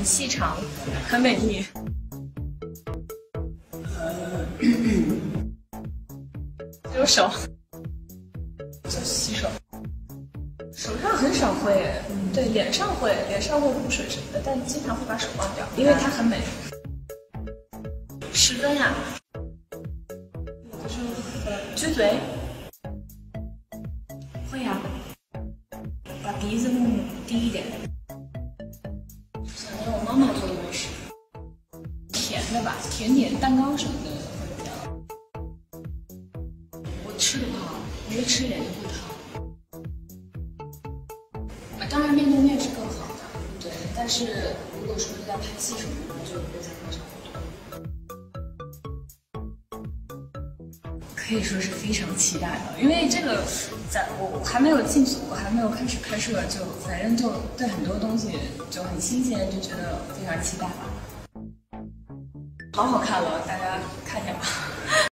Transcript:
细长，很美丽。只有手，就洗手。手上很少会，对，脸上会补水什么的，但经常会把手忘掉，因为它很美。10分呀。撅嘴。会呀。把鼻子弄低一点。想念我妈妈做的美食。甜的吧，甜点、蛋糕什么的会比较。我吃的不好，我觉得吃脸就会烫。当然面对面是更好的，对。但是如果说是在拍戏什么的，就会在非常可以说是非常期待的，因为这个我还没有进组，我还没有开始拍摄，就反正就对很多东西就很新鲜，就觉得非常期待吧。好好看了，大家看一下吧。